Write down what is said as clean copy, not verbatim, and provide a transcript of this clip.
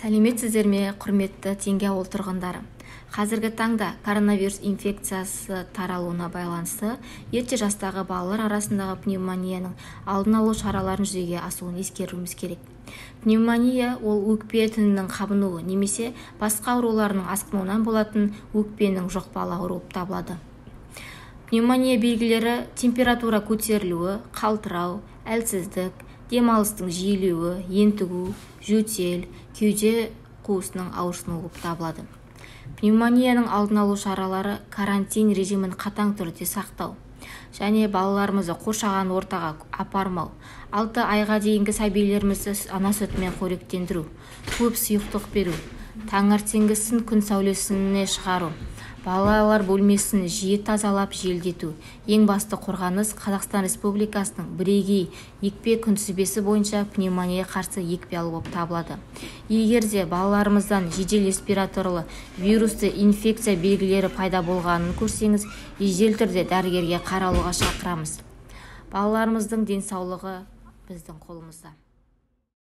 Сәлеметсіздер ме, құрметті Теңге ауыл тұрғындары. Қазіргі таңда коронавирус инфекциясы таралуына байланысты ерте жастағы балалар арасындағы пневмонияның алдын алу шараларын жүзеге асуын ескеруіміз керек. Пневмония ол өкпе тінінің қабынуы немесе басқа ауруларының асқынуынан болатын өкпенің жұқпалы ауруы болып табылады. Пневмония белгілері температура көтерілуі, қалтырау, әлсіздік, демалыстың жиілеуі, ентігу, жөтел, кеуде қуысының ауырсынуы болып табылады. Пневмонияның алдын алу шаралары карантин режимін қатаң түрде сақтау және балаларымызды қоршаған ортаға апармау, 6 айға дейінгі сәбилерімізді ана сүтімен қоректендіру, көп сұйықтық беру, таңертеңгісін күн сәулесіне шығару, балалар бөлмесін жиі тазалап желдету. Ең басты қорғаныс Қазақстан Республикасының бірегей екпе күнтізбесі бойынша пневмонияға қарсы екпе алу болып табылады. Егер де балаларымыздан жедел респираторлы вирусты инфекция белгілері пайда болғанын көрсеңіз, жедел түрде дәрігерге қаралуға шақырамыз. Балаларымыздың денсаулығы біздің қолымызда.